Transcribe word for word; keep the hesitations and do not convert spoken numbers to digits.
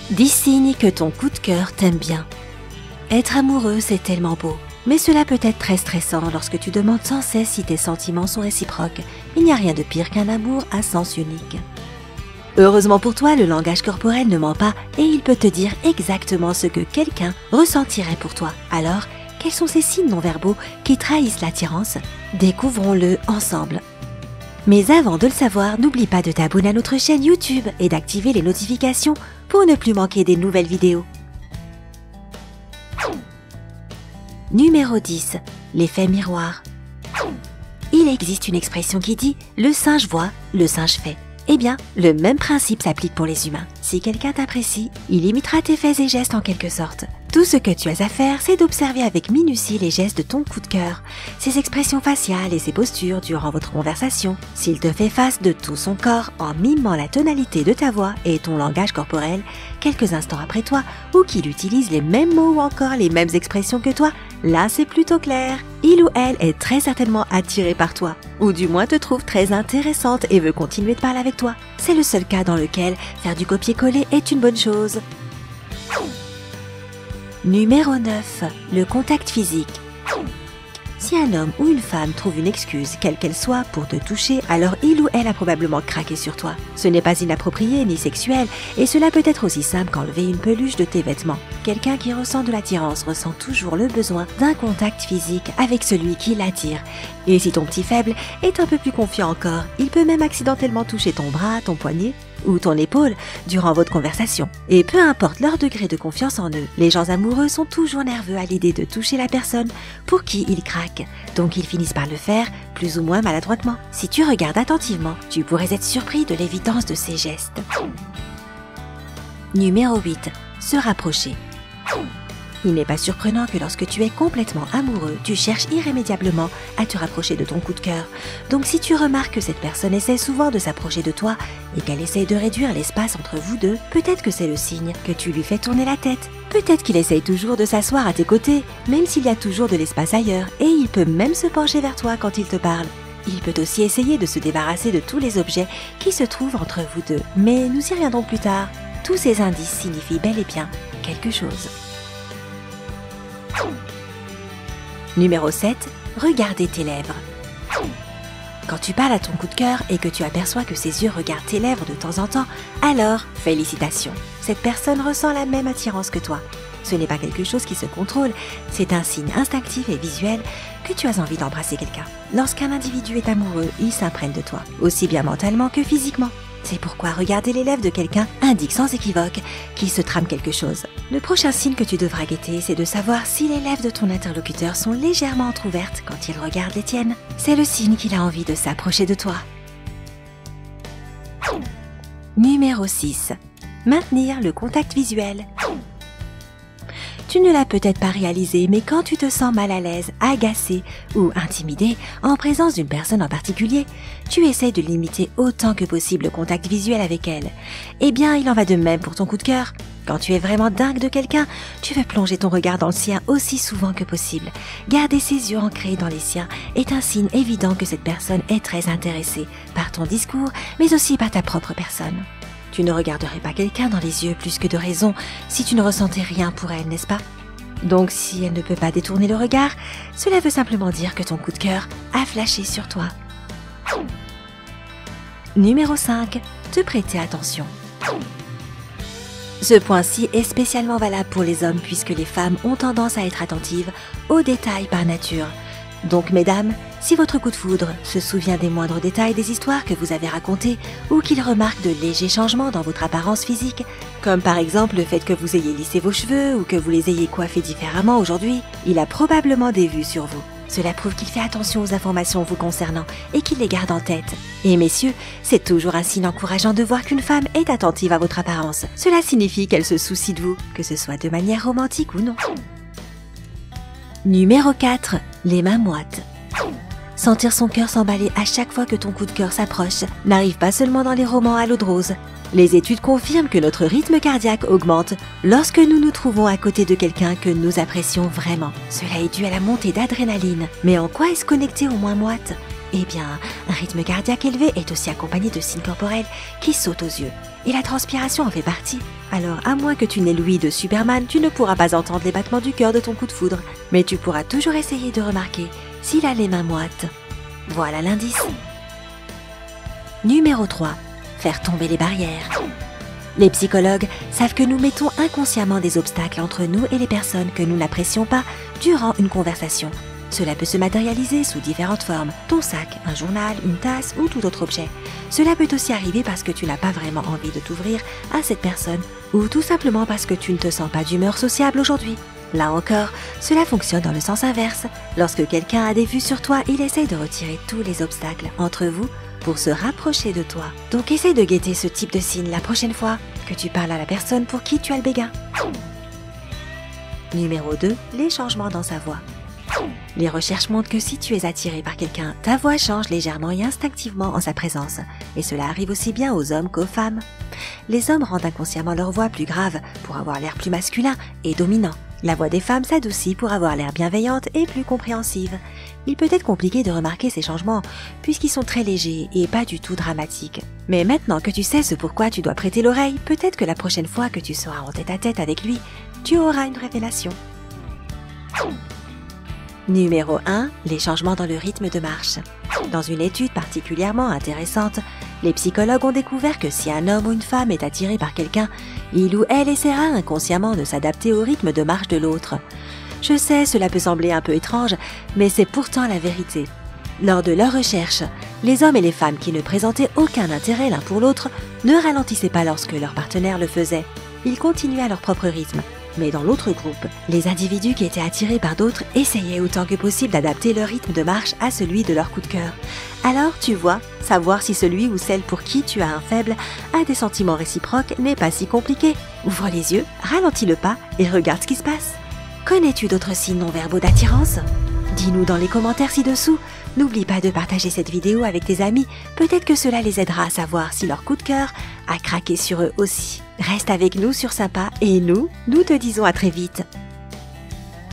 dix signes que ton coup de cœur t'aime bien. Être amoureux, c'est tellement beau. Mais cela peut être très stressant lorsque tu demandes sans cesse si tes sentiments sont réciproques. Il n'y a rien de pire qu'un amour à sens unique. Heureusement pour toi, le langage corporel ne ment pas et il peut te dire exactement ce que quelqu'un ressentirait pour toi. Alors, quels sont ces signes non-verbaux qui trahissent l'attirance? Découvrons-le ensemble. Mais avant de le savoir, n'oublie pas de t'abonner à notre chaîne YouTube et d'activer les notifications pour ne plus manquer des nouvelles vidéos. Numéro dix. L'effet miroir. Il existe une expression qui dit « le singe voit, le singe fait ». Eh bien, le même principe s'applique pour les humains. Si quelqu'un t'apprécie, il imitera tes faits et gestes en quelque sorte. Tout ce que tu as à faire, c'est d'observer avec minutie les gestes de ton coup de cœur, ses expressions faciales et ses postures durant votre conversation. S'il te fait face de tout son corps en mimant la tonalité de ta voix et ton langage corporel, quelques instants après toi, ou qu'il utilise les mêmes mots ou encore les mêmes expressions que toi, là c'est plutôt clair. Il ou elle est très certainement attiré par toi, ou du moins te trouve très intéressante et veut continuer de parler avec toi. C'est le seul cas dans lequel faire du copier-coller est une bonne chose. Numéro neuf. Le contact physique. Si un homme ou une femme trouve une excuse, quelle qu'elle soit, pour te toucher, alors il ou elle a probablement craqué sur toi. Ce n'est pas inapproprié ni sexuel, et cela peut être aussi simple qu'enlever une peluche de tes vêtements. Quelqu'un qui ressent de l'attirance ressent toujours le besoin d'un contact physique avec celui qui l'attire. Et si ton petit faible est un peu plus confiant encore, il peut même accidentellement toucher ton bras, ton poignet ou ton épaule durant votre conversation. Et peu importe leur degré de confiance en eux, les gens amoureux sont toujours nerveux à l'idée de toucher la personne pour qui ils craquent. Donc ils finissent par le faire, plus ou moins maladroitement. Si tu regardes attentivement, tu pourrais être surpris de l'évidence de ces gestes. Numéro huit. Se rapprocher. Il n'est pas surprenant que lorsque tu es complètement amoureux, tu cherches irrémédiablement à te rapprocher de ton coup de cœur. Donc si tu remarques que cette personne essaie souvent de s'approcher de toi et qu'elle essaie de réduire l'espace entre vous deux, peut-être que c'est le signe que tu lui fais tourner la tête. Peut-être qu'il essaye toujours de s'asseoir à tes côtés, même s'il y a toujours de l'espace ailleurs, et il peut même se pencher vers toi quand il te parle. Il peut aussi essayer de se débarrasser de tous les objets qui se trouvent entre vous deux. Mais nous y reviendrons plus tard. Tous ces indices signifient bel et bien quelque chose. Numéro sept. Regarder tes lèvres. Quand tu parles à ton coup de cœur et que tu aperçois que ses yeux regardent tes lèvres de temps en temps, alors félicitations. Cette personne ressent la même attirance que toi. Ce n'est pas quelque chose qui se contrôle, c'est un signe instinctif et visuel que tu as envie d'embrasser quelqu'un. Lorsqu'un individu est amoureux, il s'imprègne de toi, aussi bien mentalement que physiquement. C'est pourquoi regarder les lèvres de quelqu'un indique sans équivoque qu'il se trame quelque chose. Le prochain signe que tu devras guetter, c'est de savoir si les lèvres de ton interlocuteur sont légèrement entrouvertes quand il regarde les tiennes. C'est le signe qu'il a envie de s'approcher de toi. Numéro six. Maintenir le contact visuel. Tu ne l'as peut-être pas réalisé, mais quand tu te sens mal à l'aise, agacé ou intimidé en présence d'une personne en particulier, tu essaies de limiter autant que possible le contact visuel avec elle. Eh bien, il en va de même pour ton coup de cœur. Quand tu es vraiment dingue de quelqu'un, tu veux plonger ton regard dans le sien aussi souvent que possible. Garder ses yeux ancrés dans les siens est un signe évident que cette personne est très intéressée par ton discours, mais aussi par ta propre personne. Tu ne regarderais pas quelqu'un dans les yeux plus que de raison si tu ne ressentais rien pour elle, n'est-ce pas? Donc si elle ne peut pas détourner le regard, cela veut simplement dire que ton coup de cœur a flashé sur toi. Numéro cinq. Te prêter attention. Ce point-ci est spécialement valable pour les hommes puisque les femmes ont tendance à être attentives aux détails par nature. Donc mesdames, si votre coup de foudre se souvient des moindres détails des histoires que vous avez racontées ou qu'il remarque de légers changements dans votre apparence physique, comme par exemple le fait que vous ayez lissé vos cheveux ou que vous les ayez coiffés différemment aujourd'hui, il a probablement des vues sur vous. Cela prouve qu'il fait attention aux informations vous concernant et qu'il les garde en tête. Et messieurs, c'est toujours un signe encourageant de voir qu'une femme est attentive à votre apparence. Cela signifie qu'elle se soucie de vous, que ce soit de manière romantique ou non. Numéro quatre. Les mains moites. Sentir son cœur s'emballer à chaque fois que ton coup de cœur s'approche n'arrive pas seulement dans les romans à l'eau de rose. Les études confirment que notre rythme cardiaque augmente lorsque nous nous trouvons à côté de quelqu'un que nous apprécions vraiment. Cela est dû à la montée d'adrénaline. Mais en quoi est-ce connecté aux mains moites? Eh bien, un rythme cardiaque élevé est aussi accompagné de signes corporels qui sautent aux yeux. Et la transpiration en fait partie. Alors, à moins que tu n'aies l'ouïe de Superman, tu ne pourras pas entendre les battements du cœur de ton coup de foudre. Mais tu pourras toujours essayer de remarquer s'il a les mains moites. Voilà l'indice. Numéro trois. Faire tomber les barrières. Les psychologues savent que nous mettons inconsciemment des obstacles entre nous et les personnes que nous n'apprécions pas durant une conversation. Cela peut se matérialiser sous différentes formes, ton sac, un journal, une tasse ou tout autre objet. Cela peut aussi arriver parce que tu n'as pas vraiment envie de t'ouvrir à cette personne ou tout simplement parce que tu ne te sens pas d'humeur sociable aujourd'hui. Là encore, cela fonctionne dans le sens inverse. Lorsque quelqu'un a des vues sur toi, il essaye de retirer tous les obstacles entre vous pour se rapprocher de toi. Donc essaye de guetter ce type de signe la prochaine fois que tu parles à la personne pour qui tu as le béguin. Numéro deux. Les changements dans sa voix. Les recherches montrent que si tu es attiré par quelqu'un, ta voix change légèrement et instinctivement en sa présence. Et cela arrive aussi bien aux hommes qu'aux femmes. Les hommes rendent inconsciemment leur voix plus grave pour avoir l'air plus masculin et dominant. La voix des femmes s'adoucit pour avoir l'air bienveillante et plus compréhensive. Il peut être compliqué de remarquer ces changements puisqu'ils sont très légers et pas du tout dramatiques. Mais maintenant que tu sais ce pourquoi tu dois prêter l'oreille, peut-être que la prochaine fois que tu seras en tête-à-tête avec lui, tu auras une révélation. Numéro un. Les changements dans le rythme de marche. Dans une étude particulièrement intéressante, les psychologues ont découvert que si un homme ou une femme est attiré par quelqu'un, il ou elle essaiera inconsciemment de s'adapter au rythme de marche de l'autre. Je sais, cela peut sembler un peu étrange, mais c'est pourtant la vérité. Lors de leurs recherches, les hommes et les femmes qui ne présentaient aucun intérêt l'un pour l'autre ne ralentissaient pas lorsque leur partenaire le faisait. Ils continuaient à leur propre rythme. Mais dans l'autre groupe, les individus qui étaient attirés par d'autres essayaient autant que possible d'adapter leur rythme de marche à celui de leur coup de cœur. Alors, tu vois, savoir si celui ou celle pour qui tu as un faible a des sentiments réciproques n'est pas si compliqué. Ouvre les yeux, ralentis le pas et regarde ce qui se passe. Connais-tu d'autres signes non-verbaux d'attirance ? Dis-nous dans les commentaires ci-dessous. N'oublie pas de partager cette vidéo avec tes amis, peut-être que cela les aidera à savoir si leur coup de cœur a craqué sur eux aussi. Reste avec nous sur Sympa et nous, nous te disons à très vite.